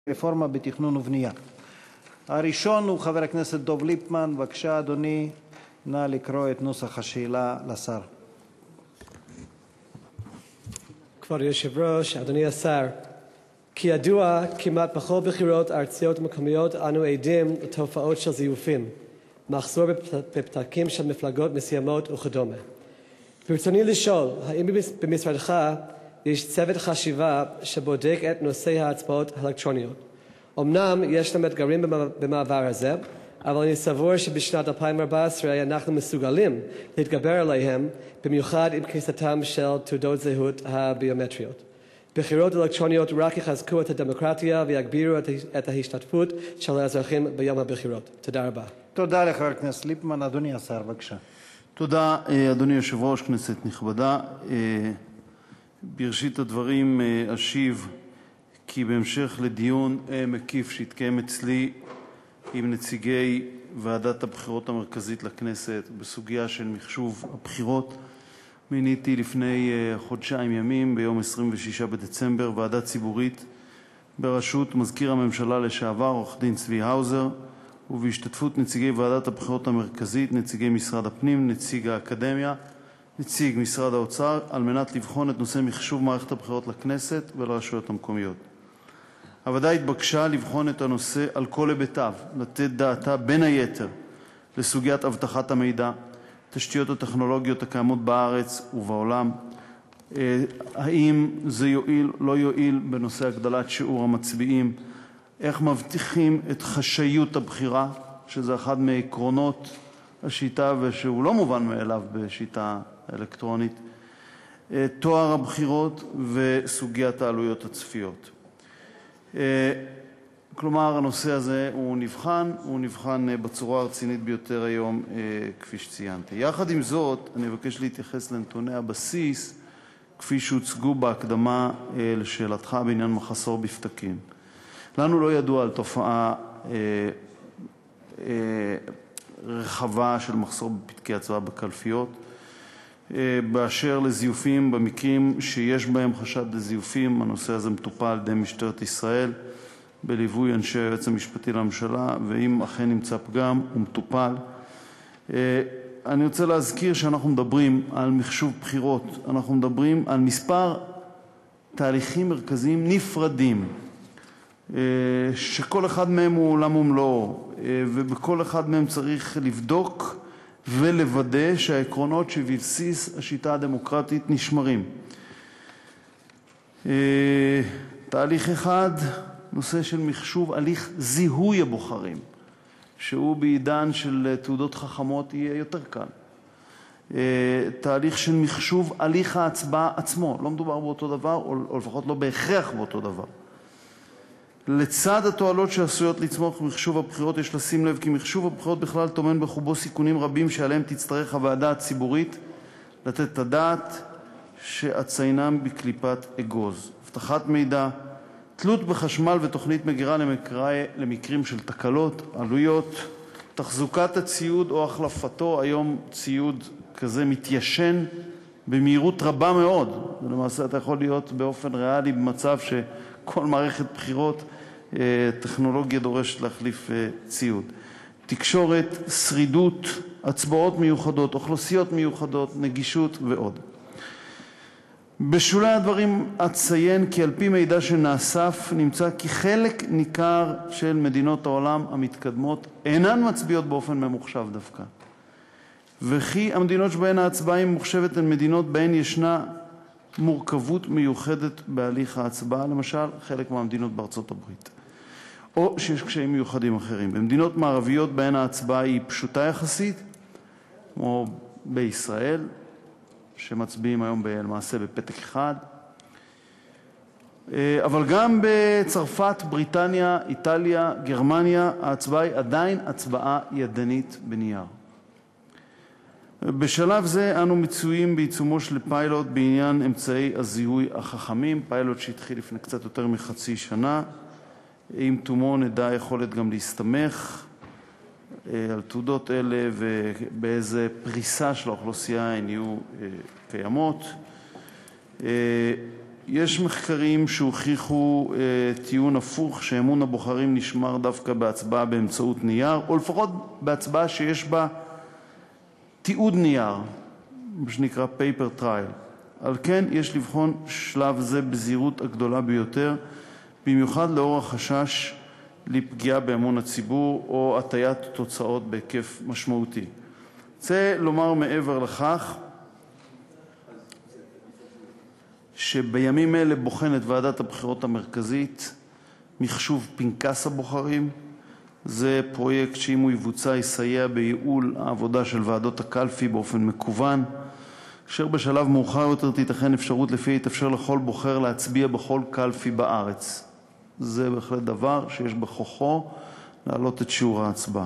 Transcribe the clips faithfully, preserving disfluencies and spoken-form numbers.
רפורמה בתכנון ובנייה. הראשון הוא חבר הכנסת דב ליפמן. בבקשה, אדוני, נא לקרוא את נוסח השאלה לשר. כבוד היושב-ראש, אדוני השר, כידוע, כמעט בכל בחירות ארציות ומקומיות אנו עדים לתופעות של זיופים, מחסור בפתקים של מפלגות מסוימות וכדומה. ברצוני לשאול, האם במשרדך יש צוות חשיבה שבודק את נושא ההצבעות האלקטרוניות? אמנם יש לנו אתגרים במעבר הזה, אבל אני סבור שבשנת אלפיים וארבע עשרה אנחנו מסוגלים להתגבר עליהם, במיוחד עם כניסתם של תעודות זהות הביומטריות. בחירות אלקטרוניות רק יחזקו את הדמוקרטיה ויגבירו את ההשתתפות של האזרחים ביום הבחירות. תודה רבה. תודה לחבר הכנסת ליפמן. אדוני השר, בבקשה. תודה, אדוני יושב-ראש, כנסת נכבדה. בראשית הדברים אשיב כי בהמשך לדיון מקיף שהתקיים אצלי עם נציגי ועדת הבחירות המרכזית לכנסת בסוגיה של מחשוב הבחירות, מיניתי לפני חודשיים ימים, ביום עשרים ושישה בדצמבר, ועדה ציבורית בראשות מזכיר הממשלה לשעבר עורך דין צבי האוזר, ובהשתתפות נציגי ועדת הבחירות המרכזית, נציגי משרד הפנים, נציג האקדמיה, נציג משרד האוצר, על מנת לבחון את נושא מחשוב מערכת הבחירות לכנסת ולרשויות המקומיות. הוועדה התבקשה לבחון את הנושא על כל היבטיו, לתת דעתה בין היתר לסוגיית אבטחת המידע, תשתיות הטכנולוגיות הקיימות בארץ ובעולם, האם זה יועיל, לא יועיל בנושא הגדלת שיעור המצביעים, איך מבטיחים את חשאיות הבחירה, שזה אחד מעקרונות השיטה ושהוא לא מובן מאליו בשיטה אלקטרונית, תואר הבחירות וסוגיית העלויות הצפיות. כלומר, הנושא הזה הוא נבחן, הוא נבחן בצורה הרצינית ביותר היום, כפי שציינתי. יחד עם זאת, אני מבקש להתייחס לנתוני הבסיס, כפי שהוצגו בהקדמה לשאלתך בעניין מחסור בפתקים. לנו לא ידוע על תופעה אה, אה, רחבה של מחסור בפתקי הצבעה בקלפיות. אה, באשר לזיופים, במקרים שיש בהם חשד לזיופים, הנושא הזה מטופל על ידי משטרת ישראל, בליווי אנשי היועץ המשפטי לממשלה, ואם אכן נמצא פגם, הוא מטופל. אה, אני רוצה להזכיר שאנחנו מדברים על מחשוב בחירות, אנחנו מדברים על מספר תהליכים מרכזיים נפרדים, שכל אחד מהם הוא עולם ומלואו, ובכל אחד מהם צריך לבדוק ולוודא שהעקרונות שבבסיס השיטה הדמוקרטית נשמרים. תהליך אחד, נושא של מחשוב הליך זיהוי הבוחרים, שהוא בעידן של תעודות חכמות יהיה יותר קל. תהליך של מחשוב הליך ההצבעה עצמו, לא מדובר באותו דבר, או לפחות לא בהכרח באותו דבר. לצד התועלות שעשויות לצמוח מחשוב הבחירות, יש לשים לב כי מחשוב הבחירות בכלל טומן בחובו סיכונים רבים שעליהם תצטרך הוועדה הציבורית לתת את הדעת, שאציינם בקליפת אגוז. אבטחת מידע, תלות בחשמל ותוכנית מגירה למקרה, למקרים של תקלות, עלויות, תחזוקת הציוד או החלפתו. היום ציוד כזה מתיישן במהירות רבה מאוד, ולמעשה אתה יכול להיות באופן ריאלי במצב ש... כל מערכת בחירות טכנולוגיה דורשת להחליף ציוד. תקשורת, שרידות, הצבעות מיוחדות, אוכלוסיות מיוחדות, נגישות ועוד. בשולי הדברים אציין כי על פי מידע שנאסף נמצא כי חלק ניכר של מדינות העולם המתקדמות אינן מצביעות באופן ממוחשב דווקא, וכי המדינות שבהן ההצבעה היא ממוחשבת הן מדינות בהן ישנה מורכבות מיוחדת בהליך ההצבעה, למשל חלק מהמדינות בארצות הברית, או שיש קשיים מיוחדים אחרים. במדינות מערביות בהן ההצבעה היא פשוטה יחסית, כמו בישראל, שמצביעים היום למעשה בפתק אחד, אבל גם בצרפת, בריטניה, איטליה, גרמניה, ההצבעה היא עדיין הצבעה ידנית בנייר. בשלב זה אנו מצויים בעיצומו של פיילוט בעניין אמצעי הזיהוי החכמים, פיילוט שהתחיל לפני קצת יותר מחצי שנה. עם תומו נדע יכולת גם להסתמך על תעודות אלה ובאיזה פריסה של האוכלוסייה הן יהיו קיימות. יש מחקרים שהוכיחו אה, טיעון הפוך, שאמון הבוחרים נשמר דווקא בהצבעה באמצעות נייר, או לפחות בהצבעה שיש בה תיעוד נייר, מה שנקרא paper trial. על כן יש לבחון שלב זה בזהירות הגדולה ביותר, במיוחד לאור החשש לפגיעה באמון הציבור או הטיית תוצאות בהיקף משמעותי. רוצה לומר מעבר לכך, שבימים אלה בוחנת ועדת הבחירות המרכזית מחשוב פנקס הבוחרים. זה פרויקט שאם הוא יבוצע יסייע בייעול העבודה של ועדות הקלפי באופן מקוון, אשר בשלב מאוחר יותר תיתכן אפשרות לפיה יתאפשר לכל בוחר להצביע בכל קלפי בארץ. זה בהחלט דבר שיש בכוחו להעלות את שיעור ההצבעה.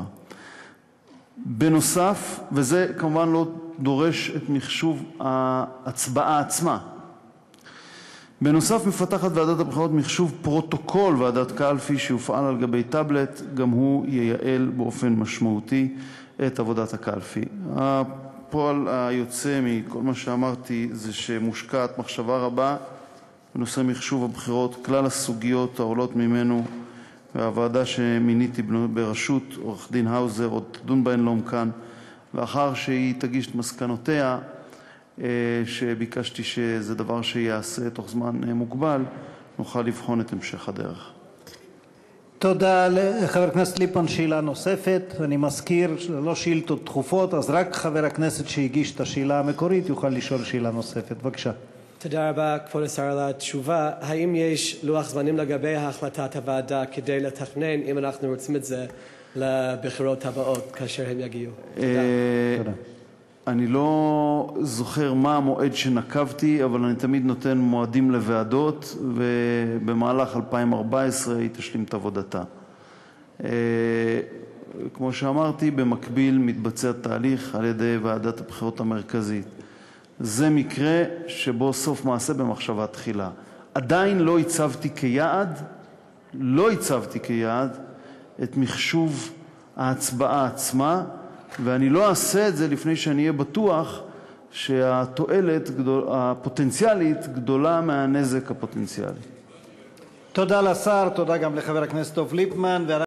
בנוסף, וזה כמובן לא דורש את מחשוב ההצבעה עצמה, בנוסף מפתחת ועדת הבחירות מחשוב פרוטוקול ועדת קלפי שיופעל על גבי טאבלט, גם הוא ייעל באופן משמעותי את עבודת הקלפי. הפועל היוצא מכל מה שאמרתי זה שמושקעת מחשבה רבה בנושא מחשוב הבחירות, כלל הסוגיות העולות ממנו, והוועדה שמיניתי בראשות עורך דין האוזר עוד תדון בהן לעומקן, ואחר שהיא תגיש את מסקנותיה, שביקשתי שזה דבר שיעשה תוך זמן מוגבל, נוכל לבחון את המשך הדרך. תודה לחבר הכנסת ליפמן. שאלה נוספת. אני מזכיר שלא שאילתות דחופות, אז רק חבר הכנסת שהגיש את השאלה המקורית יוכל לשאול שאלה נוספת. בבקשה. תודה רבה, כבוד השר, על התשובה. האם יש לוח זמנים לגבי החלטת הוועדה כדי לתכנן, אם אנחנו רוצים את זה, לבחירות הבאות כאשר הם יגיעו? תודה. תודה. אני לא זוכר מה המועד שנקבתי, אבל אני תמיד נותן מועדים לוועדות, ובמהלך אלפיים וארבע עשרה היא תשלים את עבודתה. כמו שאמרתי, במקביל מתבצע תהליך על-ידי ועדת הבחירות המרכזית. זה מקרה שבו סוף מעשה במחשבה תחילה. עדיין לא הצבתי כיעד, לא הצבתי כיעד את מחשוב ההצבעה עצמה, ואני לא אעשה את זה לפני שאני אהיה בטוח שהתועלת הפוטנציאלית גדולה מהנזק הפוטנציאלי. תודה לשר, תודה גם לחבר הכנסת דב ליפמן.